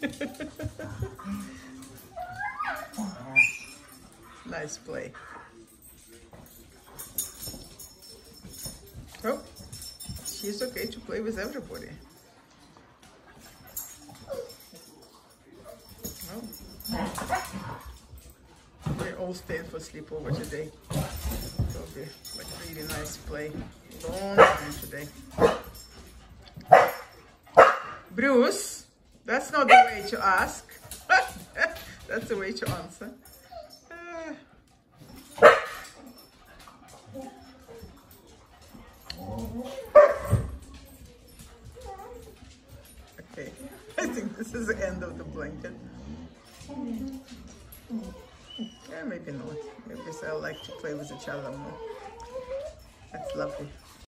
Nice play. Oh, she's okay to play with everybody. Oh. We all stayed for sleepover today. It'll be like really nice play. Long time today. Bruce, that's not the way to ask. That's the way to answer. Okay, I think this is the end of the blanket. Yeah, maybe not. Maybe I like to play with each other more. That's lovely.